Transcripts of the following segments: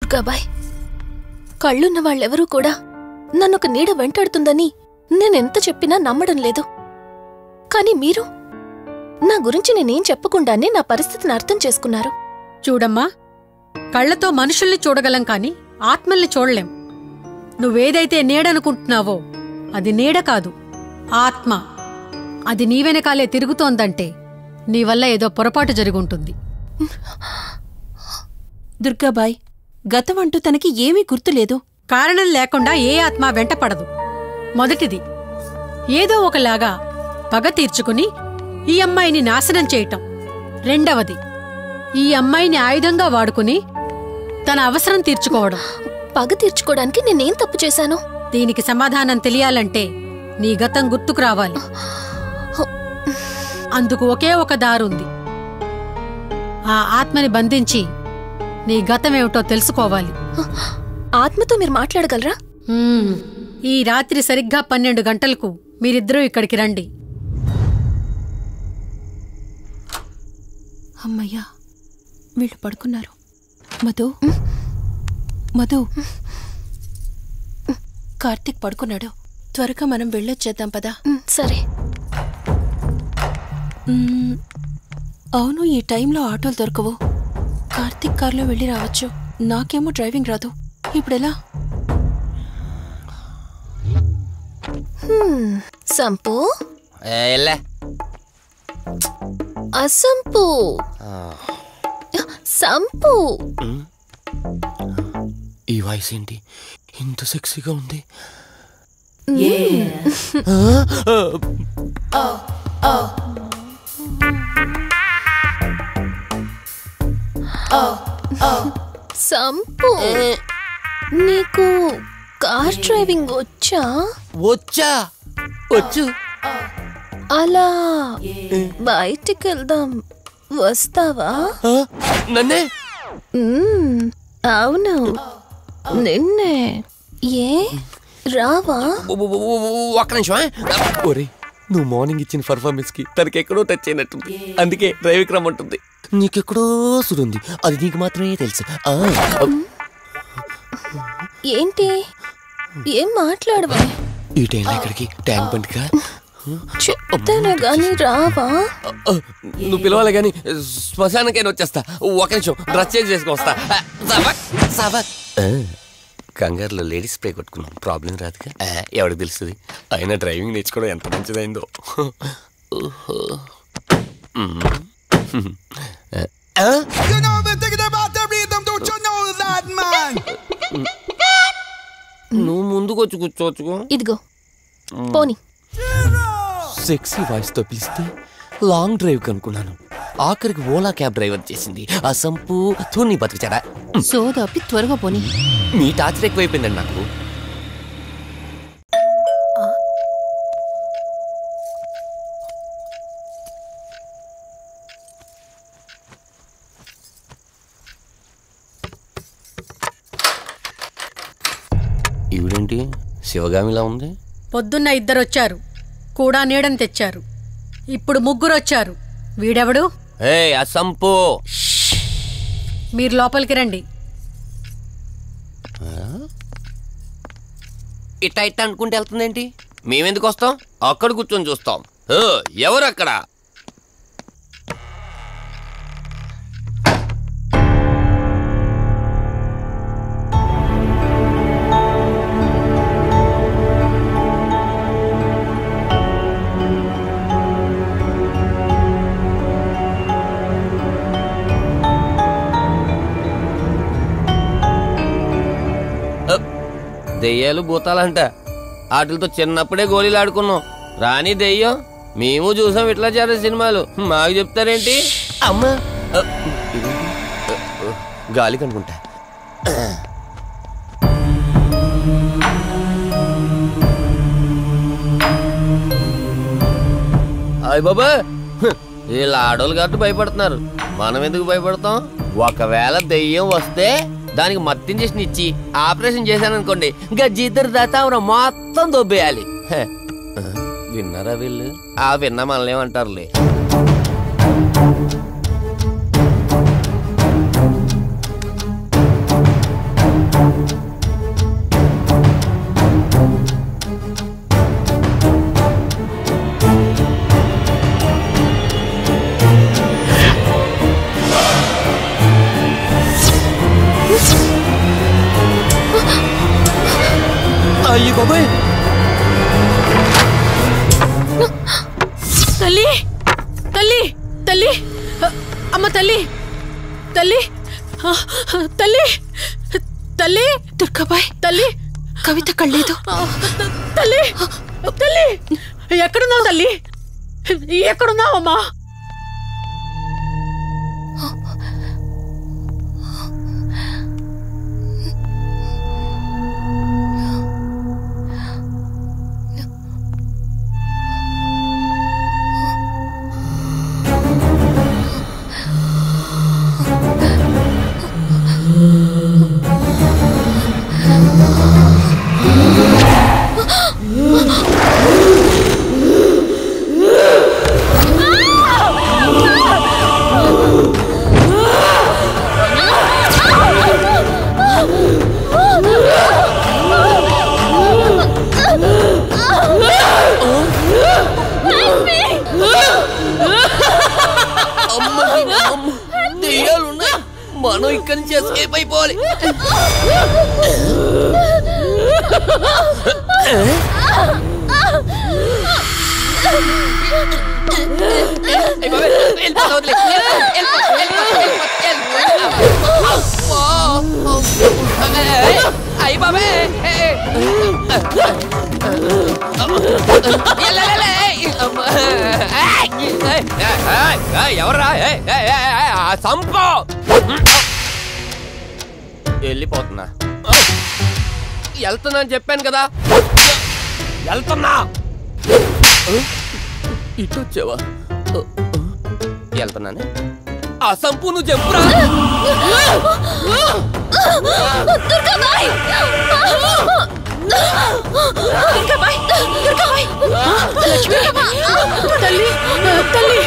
దుర్గాబాయ్, కళ్ళున్న వాళ్ళెవరూ కూడా నన్నొక నీడ వెంటాడుతుందని నేనెంత చెప్పినా నమ్మడం లేదు. కాని మీరు నా గురించి నేనేం చెప్పకుండానే నా పరిస్థితిని అర్థం చేసుకున్నారు. చూడమ్మా, కళ్లతో మనుషుల్ని చూడగలం కాని ఆత్మల్ని చూడలేం. నువ్వేదైతే నీడనుకుంటున్నావో అది నీడ కాదు, ఆత్మ. అది నీ వెనకాలే తిరుగుతోందంటే నీ వల్ల ఏదో పొరపాటు జరుగుంటుంది. దుర్గాబాయ్, గతమంటూ తనకి ఏమీ గుర్తులేదు. కారణం లేకుండా ఏ ఆత్మ వెంటపడదు. మొదటిది, ఏదో ఒకలాగా పగ తీర్చుకుని ఈ అమ్మాయిని నాశనం చేయటం. రెండవది, ఈ అమ్మాయిని ఆయుధంగా వాడుకుని తన అవసరం తీర్చుకోవడం. పగ తీర్చుకోవడానికి నేనేం తప్పు చేశాను? దీనికి సమాధానం తెలియాలంటే నీ గతం గుర్తుకు రావాలి. అందుకు ఒకే ఒక దారుంది. ఆ ఆత్మని బంధించి నీ గతమేమిటో తెలుసుకోవాలి. ఆత్మతో మీరు మాట్లాడగలరా? ఈ రాత్రి సరిగ్గా 12 గంటలకు మీరిద్దరూ ఇక్కడికి రండి. అమ్మయ్యా, వీళ్ళు పడుకున్నారు. మధు, మధు, కార్తీక్ పడుకున్నాడు. త్వరగా మనం వెళ్ళొచ్చేద్దాం పదా. సరే. అవును, ఈ టైంలో ఆటోలు దొరకవు. కార్తీక్ కార్లో వెళ్ళి రావచ్చు. నాకేమో డ్రైవింగ్ రాదు. ఇప్పుడెలా? సంపు, అసంపు, సంపు. ఈ వాయిస్ ఏంటి ఇంత సెక్సీగా ఉంది? సంపు, నీకు కార్ డ్రైవింగ్ వచ్చా? వచ్చా, వచ్చు. అలా బయటికి వెళ్దాం, వస్తావా? నన్నే? అవును, నిన్నే. ఏ రావా? ఒక్క నిమిషం. ఒరే, నువ్వు మార్నింగ్ ఇచ్చిన పర్ఫార్మెన్స్ కి తనకెక్కడో టచ్ అయినట్టుంది. అందుకే డ్రైవింగ్ రమ్మంటుంది. నీకెక్కడో సుడుంది, అది నీకు మాత్రమే తెలుసు. ఏంటి? ఏం మాట్లాడవా? ఈ టైంలో ఇక్కడికి ట్యాంక్ బండికా? చెప్తానే గాని రావా? నువ్వు పిలవాలి గాని శ్మశానకైనా వచ్చేస్తా. ఒక నిమిషం డ్రెస్ చేంజ్ చేసుకొస్తా. కంగారులో లేడీస్ స్ప్రే కొట్టుకున్నాం, ప్రాబ్లం రాదుగా. ఎవరికి తెలుస్తుంది? అయినా డ్రైవింగ్ నేర్చుకోవడం ఎంత మంచిదైందో. నువ్వు ముందుకు వచ్చి కూర్చోవచ్చుకో. ఇదిగో పోనీ. సెక్సీ వాయిస్ తో పిలిస్తే లాంగ్ డ్రైవ్ కనుక్కున్నాను. ఆఖరికి ఓలా క్యాబ్ డ్రైవర్ చేసింది ఆ సంపు. తూని బతికిచాడా? సోదాపి త్వరగా పోనీ. మీ టార్చర్ ఎక్కువైపోయిందండి నాకు. ఈవిడేంటి శివగామిలా ఉంది? పొద్దున్న 2 వచ్చారు, కూడా నీడని తెచ్చారు. ఇప్పుడు 3 వచ్చారు. వీడెవడు? అసంపు. మీరు లోపలికి రండి. ఇట్ట ఇట్ట అనుకుంటే వెళ్తుందేంటి? మేమెందుకు వస్తాం? అక్కడ కూర్చొని చూస్తాం. ఎవరు అక్కడ? దెయ్యాలు భూతాలంట. వాటితో చిన్నప్పుడే గోళీలు ఆడుకున్నాం. రాని దెయ్యం మేము చూసాం ఇట్లా చేరే సినిమాలు. మాకు చెప్తారేంటి? అమ్మా, గాలి కనుకుంటా. అయ్య బాబా, వీళ్ళ ఆడోళ్ళు కాబట్టి భయపడుతున్నారు. మనం ఎందుకు భయపడతాం? ఒకవేళ దెయ్యం వస్తే దానికి మత్తు ఇంజెక్షన్ ఇచ్చి ఆపరేషన్ చేశాననుకోండి, గజ్జిద్దరు దాతావరం మొత్తం దొబ్బేయాలి. విన్నారా వీళ్ళు? విన్నా మనల్ని ఏమంటారులే. అయ్యి బాబాయ్ తల్లి తల్లి తల్లి అమ్మ తల్లి తల్లి తల్లి తల్లి దుర్గాబాయ్ తల్లి కవిత కళ్ళేదు. తల్లి తల్లి ఎక్కడున్నావు తల్లి? ఎక్కడున్నావమ్మా? మనం ఇక్కడి నుంచి ఎస్కేప్ అయిపోవాలి. అయ్యి బాబే ఎవర్రా సంపో వెళ్ళిపోతున్నా. వెళ్తున్నా అని చెప్పాను కదా, వెళ్తున్నా. ఇటు వచ్చావా? వెళ్తున్నాను. ఆ సంపు నువ్వు చెప్పురా. తల్లి తల్లి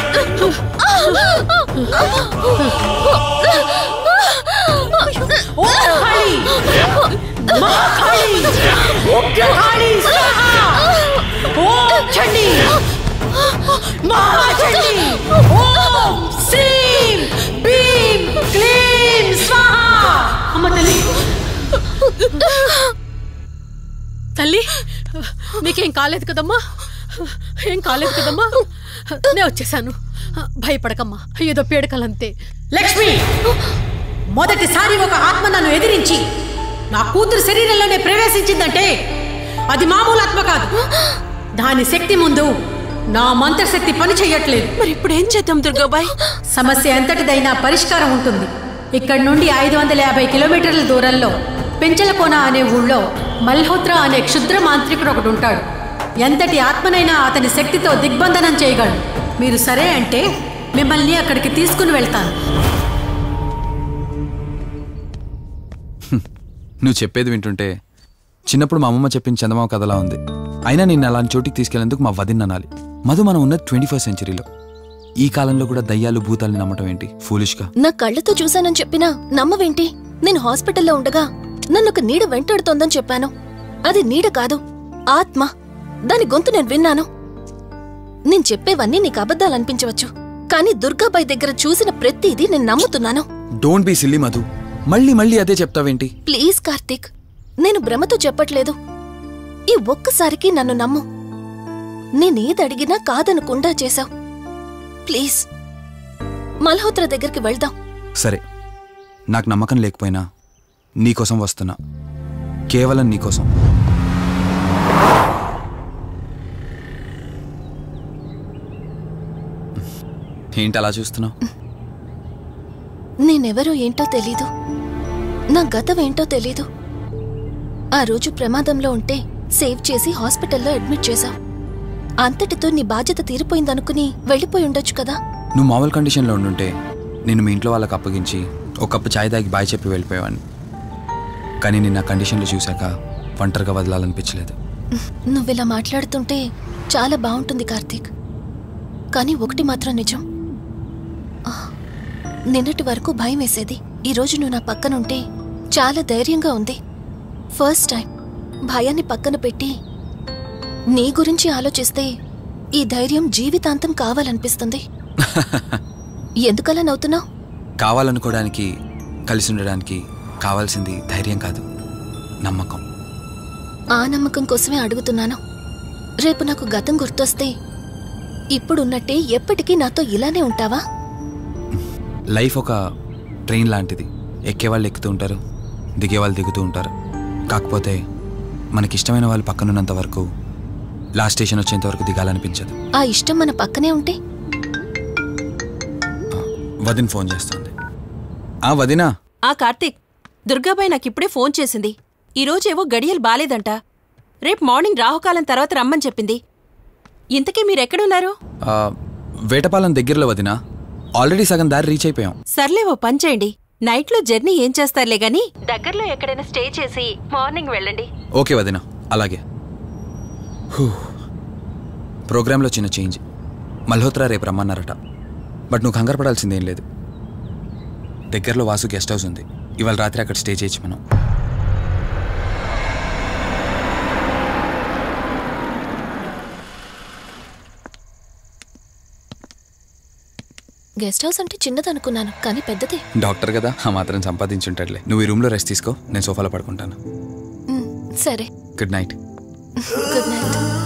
తల్లి నీకేం కాలేదు కదమ్మా? ఏం కాలేదు కదమ్మా? నేను వచ్చేసాను, భయపడకమ్మా. ఏదో పీడకలంతే. లక్ష్మి, మొదటిసారి ఒక ఆత్మ నన్ను ఎదిరించి నా కూతురు శరీరంలోనే ప్రవేశించిందంటే అది మామూలు ఆత్మ కాదు. దాని శక్తి ముందు నా మంత్రశక్తి పని చెయ్యట్లేదు. మరి ఇప్పుడు ఏం చేద్దాం దుర్గాబాయ్? సమస్య ఎంతటిదైనా పరిష్కారం ఉంటుంది. ఇక్కడి నుండి 550 కిలోమీటర్ల దూరంలో పెంచలకోన అనే ఊళ్ళో మల్హోత్రా అనే క్షుద్ర మాంత్రికుడు ఒకడు ఉంటాడు. ఎంతటి ఆత్మనైనా అతని శక్తితో దిగ్బంధనం చేయగలడు. మీరు సరే అంటే మిమ్మల్ని అక్కడికి తీసుకుని వెళ్తాను. నువ్వు చెప్పేది వింటుంటే చిన్నప్పుడు మా అమ్మమ్మ చెప్పిన చందమామ కథలా ఉంది. అయినా నిన్ను అలాంటి చోటికి తీసుకెళ్లేందుకు మా వదిన అనాలి. మధు, మనం ఉన్నది 21st సెంచరీలో. ఈ కాలంలో కూడా దయ్యాలు భూతాల్ని నమ్మటం ఏంటి? ఫూలిష్గా. నా కళ్ళతో చూశానని చెప్పినా నమ్మవేంటి? నేను హాస్పిటల్లో ఉండగా నన్ను ఒక నీడ వెంటాడుతోందని చెప్పాను. అది నీడ కాదు, ఆత్మ. దాని గొంతు నేను విన్నాను. నేను చెప్పేవన్నీ నీకు అబద్ధాలనిపించవచ్చు, కానీ దుర్గాబాయ్ దగ్గర చూసిన ప్రతిదీ నేను నమ్ముతున్నాను. Don't be silly Madhu. మళ్ళీ మళ్ళీ అదే చెప్తావేంటి? ప్లీజ్ కార్తీక్, నేను భ్రమతో చెప్పట్లేదు. ఈ ఒక్కసారికి నన్ను నమ్ము. నేనేది అడిగినా కాదనకుండా చేశావు. ప్లీజ్ మల్హోత్రా దగ్గరికి వెళ్దాం. సరే, నాకు నమ్మకం లేకపోయినా నీకోసం వస్తున్నా. కేవలం నీకోసం. ఏంటి అలా చూస్తున్నావు? నేనెవరో ఏంటో తెలీదు, నా గతం ఏంటో తెలీదు. ఆ రోజు ప్రమాదంలో ఉంటే సేవ్ చేసి హాస్పిటల్లో అడ్మిట్ చేశావు. అంతటితో నీ బాధ్యత తీరిపోయిందనుకుని వెళ్ళిపోయి ఉండొచ్చు కదా. నువ్వు మామూలు కండిషన్లో ఉండుంటే నేను మీ ఇంట్లో వాళ్ళకి అప్పగించి ఒక కప్పు ఛాయ్ తాగి బాయ్ చెప్పి వెళ్ళిపోయేవాడిని. కానీ నేను నా కండిషన్లో చూశాక ఒంటరిగా వదలాలనిపించలేదు. నువ్విలా మాట్లాడుతుంటే చాలా బాగుంటుంది కార్తీక్. కానీ ఒకటి మాత్రం నిజం, నిన్నటి వరకు భయం వేసేది. ఈరోజు నువ్వు నా పక్కనుంటే చాలా ధైర్యంగా ఉంది. ఫస్ట్ టైం భయాన్ని పక్కన పెట్టి నీ గురించి ఆలోచిస్తే ఈ ధైర్యం జీవితాంతం కావాలనిపిస్తుంది. ఎందుకలా నవ్వుతున్నావు? కావాలనుకోవడానికి, కలిసి ఉండడానికి కావాల్సింది ధైర్యం కాదు, నమ్మకం. ఆ నమ్మకం కోసమే అడుగుతున్నాను. రేపు నాకు గతం గుర్తొస్తే ఇప్పుడున్నట్టే ఎప్పటికీ నాతో ఇలానే ఉంటావా? లైఫ్ ఒక ట్రైన్ లాంటిది. ఎక్కేవాళ్ళు ఎక్కుతూ ఉంటారు, దిగేవాళ్ళు దిగుతూ ఉంటారు. కాకపోతే మనకిష్టమైన వాళ్ళు పక్కనున్నంత వరకు లాస్ట్ స్టేషన్ వచ్చేంత వరకు దిగాలనిపించదు. ఆ ఇష్టం మన పక్కనే ఉంటే? వదిన ఫోన్ చేస్తుంది. వదినా. కార్తీక్, దుర్గాబాయ్ నాకిప్పుడే ఫోన్ చేసింది. ఈరోజేవో గడియలు బాలేదంట. రేపు మార్నింగ్ రాహుకాలం తర్వాత రమ్మని చెప్పింది. ఇంతకీ మీరెక్కడున్నారు? వేటపాలెం దగ్గరలో వదినా. ఆల్రెడీ సగం దారి రీచ్ అయిపోయాం. సర్లే, ఓ పని చేయండి. నైట్లో జర్నీ ఏం చేస్తారులే గాని దగ్గరలో ఎక్కడైనా స్టే చేసి మార్నింగ్ వెళ్ళండి. ఓకే వదినా, అలాగే. ప్రోగ్రాంలో చిన్న చేంజ్. మల్హోత్రా రేపు రమ్మన్నారట. బట్ నువ్వు కంగారు పడాల్సిందేం లేదు. దగ్గరలో వాసు గెస్ట్ హౌస్ ఉంది. ఇవాళ రాత్రి అక్కడ స్టే చేయొచ్చు మనం. గెస్ట్ హౌస్ అంటే చిన్నదనుకున్నాను, కానీ పెద్దదే. డాక్టర్ కదా, ఆ మాత్రం సంపాదించుంటాడులే. నువ్వు ఈ రూమ్లో రెస్ట్ తీసుకో, నేను సోఫాలో పడుకుంటాను. సరే. Good night. Good night.